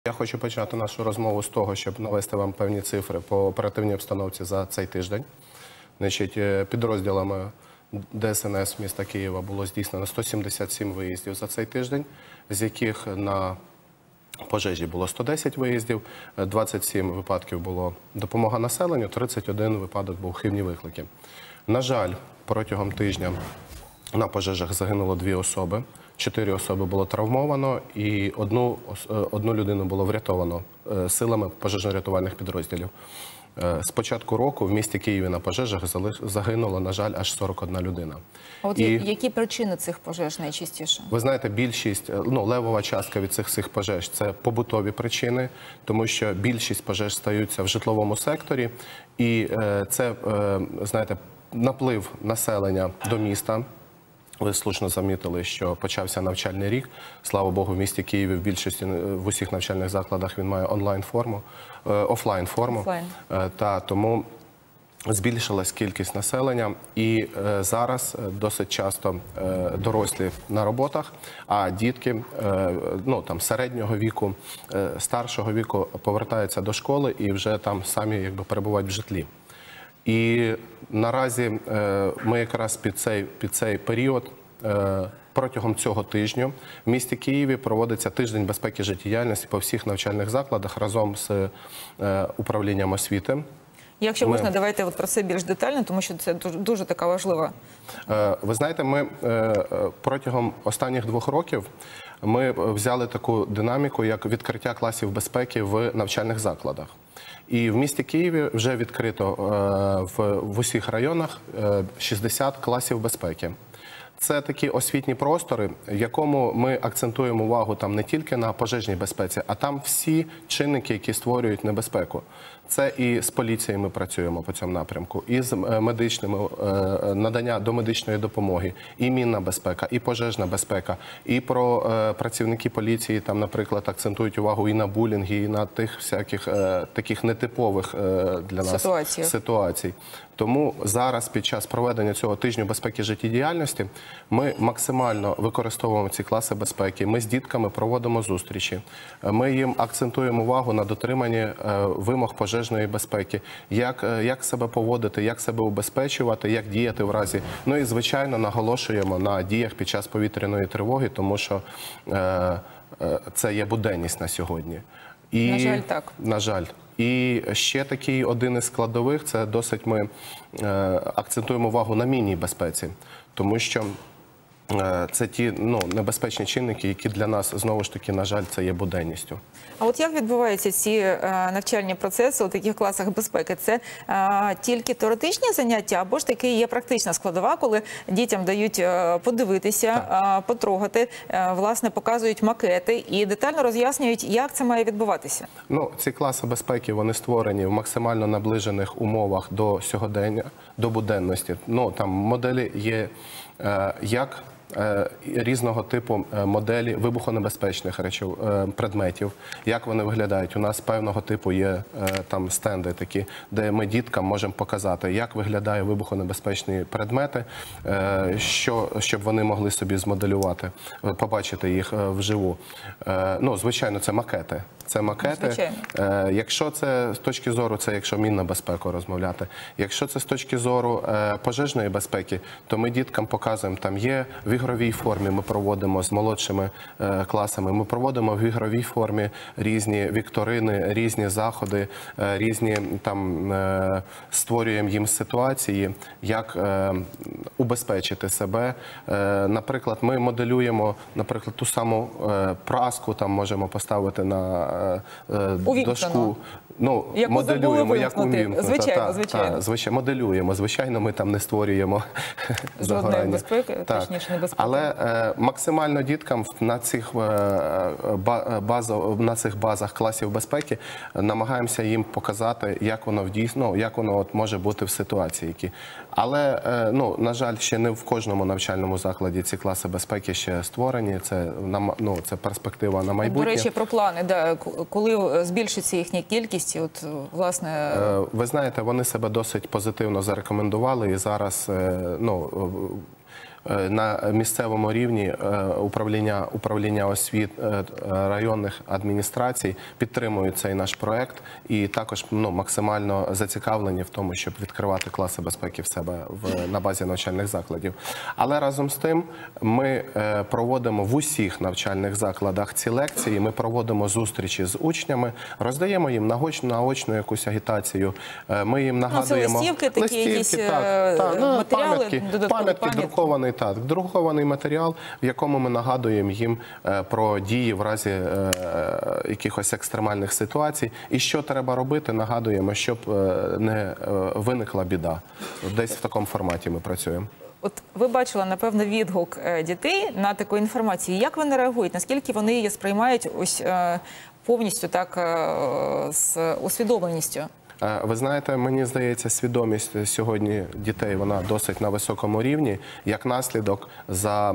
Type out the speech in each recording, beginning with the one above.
Я хочу почати нашу розмову з того, щоб навести вам певні цифри по оперативній обстановці за цей тиждень. Значить, підрозділами ДСНС міста Києва було здійснено 177 виїздів за цей тиждень, з яких на пожежі було 110 виїздів, 27 випадків було допомога населенню, 31 випадок був хибні виклики. На жаль, протягом тижня на пожежах загинуло 2 особи, 4 особи було травмовано і одну людину було врятовано силами пожежно-рятувальних підрозділів. З початку року в місті Києві на пожежах загинуло, на жаль, аж 41 людина. А от які причини цих пожеж найчастіше? Ви знаєте, більшість, левова частка від цих всіх пожеж – це побутові причини, тому що більшість пожеж стаються в житловому секторі. І це, знаєте, наплив населення до міста. Ви слушно замітили, що почався навчальний рік. Слава Богу, в місті Києві в більшості, в усіх навчальних закладах він має офлайн-форму. Та тому збільшилась кількість населення. І зараз досить часто дорослі на роботах, а дітки середнього віку, старшого віку повертаються до школи і вже там самі перебувають в житлі. І наразі ми якраз під цей період протягом цього тижня в місті Києві проводиться тиждень безпеки життєдіяльності по всіх навчальних закладах разом з управлінням освіти. Якщо можна, давайте про це більш детально, тому що це дуже така важлива. Ви знаєте, ми протягом останніх 2 років ми взяли таку динаміку, як відкриття класів безпеки в навчальних закладах. І в місті Києві вже відкрито в усіх районах 60 класів безпеки. Це такі освітні простори, в якому ми акцентуємо увагу там не тільки на пожежній безпеці, а там всі чинники, які створюють небезпеку. Це і з поліцією ми працюємо по цьому напрямку, і з медичними, надання домедичної допомоги, і мінна безпека, і пожежна безпека, і про працівники поліції там, наприклад, акцентують увагу і на булінгі, і на тих всяких таких нетипових для нас ситуацій. Тому зараз під час проведення цього тижню безпеки життєдіяльності ми максимально використовуємо ці класи безпеки, ми з дітками проводимо зустрічі, ми їм акцентуємо увагу на дотриманні вимог пожежної безпеки, як себе поводити, як себе убезпечувати, як діяти в разі. Ну і, звичайно, наголошуємо на діях під час повітряної тривоги, тому що це є буденність на сьогодні. На жаль, так. На жаль. І ще такий один із складових – це досить ми акцентуємо увагу на мінній безпеці, тому що це ті небезпечні чинники, які для нас, знову ж таки, на жаль, це є буденністю. А от як відбуваються ці навчальні процеси у таких класах безпеки? Це тільки теоретичні заняття, або ж таки є практична складова, коли дітям дають подивитися, потрогати, власне, показують макети і детально роз'яснюють, як це має відбуватися? Ці класи безпеки, вони створені в максимально наближених умовах до сьогодення, до буденності. Там моделі є як різного типу моделі вибухонебезпечних предметів, як вони виглядають. У нас певного типу є там стенди такі, де ми діткам можемо показати, як виглядають вибухонебезпечні предмети, щоб вони могли собі змоделювати, побачити їх вживу. Звичайно, це макети. Це макети. Якщо це з точки зору, це якщо мінна безпека розмовляти. Якщо це з точки зору пожежної безпеки, то ми діткам показуємо, там є в ігровій формі, ми проводимо з молодшими класами, ми проводимо в ігровій формі різні вікторини, різні заходи, різні там створюємо їм ситуації, як убезпечити себе. Наприклад, ми моделюємо, ту саму праску там можемо поставити на дошку. Моделюємо, як увімкнути. Звичайно. Моделюємо. Звичайно, ми там не створюємо жодної безпеки, точніше небезпеки. Але максимально діткам на цих базах класів безпеки намагаємося їм показати, як воно як воно може бути в ситуації. Але, на жаль, ще не в кожному навчальному закладі ці класи безпеки ще створені. Це перспектива на майбутнє. До речі, про плани. Коли збільшиться їхня кількість, власне... Ви знаєте, вони себе досить позитивно зарекомендували і зараз, На місцевому рівні управління освіт районних адміністрацій підтримують цей наш проект і також максимально зацікавлені в тому, щоб відкривати класи безпеки в себе на базі навчальних закладів. Але разом з тим ми проводимо в усіх навчальних закладах ці лекції, ми проводимо зустрічі з учнями, роздаємо їм наочну якусь агітацію, ми їм нагадуємо... листівки такі, якісь матеріали, пам'ятки, друкований матеріал, в якому ми нагадуємо їм про дії в разі якихось екстремальних ситуацій. І що треба робити, нагадуємо, щоб не виникла біда. Десь в такому форматі ми працюємо. От ви бачили, напевно, відгук дітей на таку інформацію. Як вони реагують? Наскільки вони її сприймають ось повністю так з усвідомленістю? Ви знаєте, мені здається, свідомість сьогодні дітей, вона досить на високому рівні. Як наслідок, за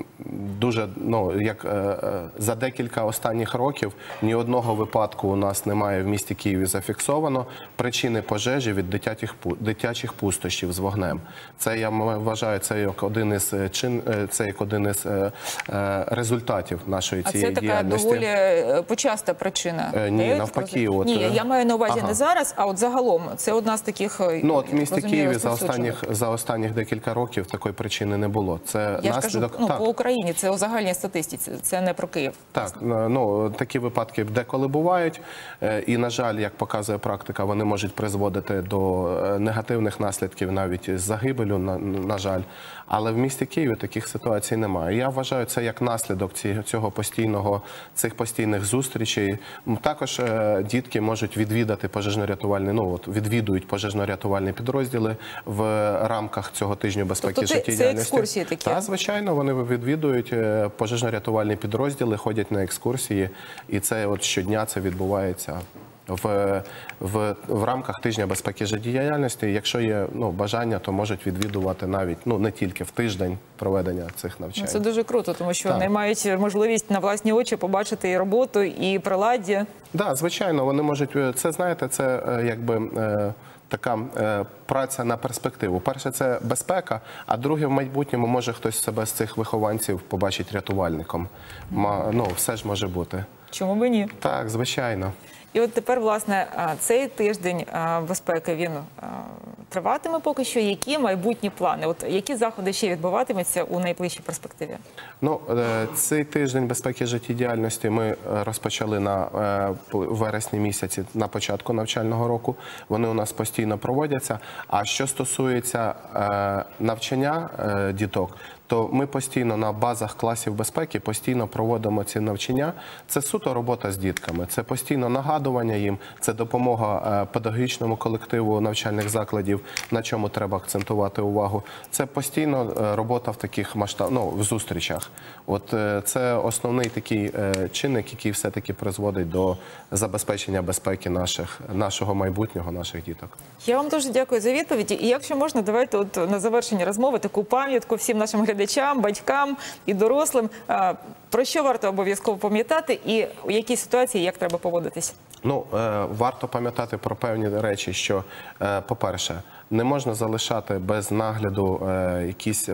декілька останніх років ні одного випадку у нас немає в місті Києві зафіксовано причини пожежі від дитячих пустощів з вогнем. Це, я вважаю, це як один із результатів нашої цієї діяльності. А це така доволі почаста причина? Ні, навпаки. Ні, я маю на увазі не зараз, а от загалом, це одна з таких, от в місті Києві за останніх декілька років такої причини не було. Це наслідок... кажу, по Україні, це у загальній статистиці, це не про Київ. Так, такі випадки деколи бувають, і, на жаль, як показує практика, вони можуть призводити до негативних наслідків, навіть з загибелю, на жаль. Але в місті Києві таких ситуацій немає. Я вважаю, це як наслідок цих постійних зустрічей. Також дітки можуть відвідати відвідують пожежно-рятувальні підрозділи в рамках цього тижню безпеки життєдіяльності. Це екскурсії такі? Так, звичайно, вони відвідують пожежно-рятувальні підрозділи, ходять на екскурсії, і це щодня це відбувається в рамках тижня безпеки життєдіяльності. Якщо є бажання, то можуть відвідувати навіть не тільки в тиждень проведення цих навчань. Це дуже круто, тому що вони мають можливість на власні очі побачити і роботу, і приладдя. Так, звичайно, вони можуть, це, знаєте, це якби така праця на перспективу. Перше, це безпека, а друге, в майбутньому може хтось себе з цих вихованців побачить рятувальником. Все ж може бути. Чому б ні? Так, звичайно. І от тепер, власне, цей тиждень безпеки, він триватиме поки що. Які майбутні плани? От які заходи ще відбуватимуться у найближчій перспективі? Цей тиждень безпеки життєдіяльності ми розпочали в вересні місяці, на початку навчального року. Вони у нас постійно проводяться. А що стосується навчання діток, то ми постійно на базах класів безпеки постійно проводимо ці навчання. Це суто робота з дітками, це постійно нагадування їм, це допомога педагогічному колективу навчальних закладів, на чому треба акцентувати увагу. Це постійно робота в таких в зустрічах. Це основний такий чинник, який все-таки призводить до забезпечення безпеки нашого майбутнього, наших діток. Я вам дуже дякую за відповіді. І якщо можна, давайте на завершення розмови таку пам'ятку всім нашим глядачам, батькам і дорослим. Про що варто обов'язково пам'ятати і у якій ситуації як треба поводитись? Варто пам'ятати про певні речі, що, по-перше, не можна залишати без нагляду якісь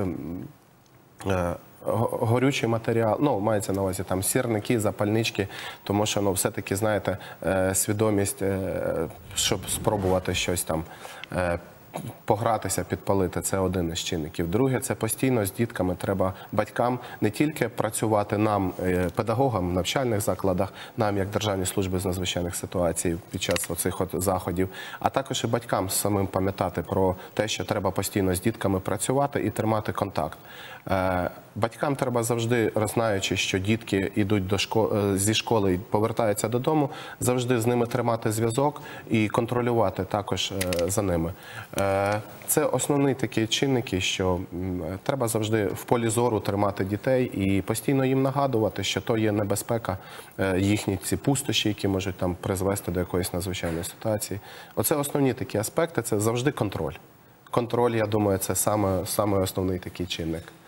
горючий матеріал, мається на увазі там сірники, запальнички, тому що, все-таки, знаєте, свідомість, щоб спробувати щось там погратися, підпалити – це один із чинників. Друге – це постійно з дітками треба батькам не тільки працювати нам, педагогам в навчальних закладах, нам як Державній службі з надзвичайних ситуацій під час оцих заходів, а також і батькам самим пам'ятати про те, що треба постійно з дітками працювати і тримати контакт. Батькам треба завжди, знаючи, що дітки йдуть зі школи і повертаються додому, завжди з ними тримати зв'язок і контролювати також за ними. Це основні такі чинники, що треба завжди в полі зору тримати дітей і постійно їм нагадувати, що то є небезпека, їхні ці пустощі, які можуть там призвести до якоїсь надзвичайної ситуації. Оце основні такі аспекти, це завжди контроль. Контроль, я думаю, це саме основний такий чинник.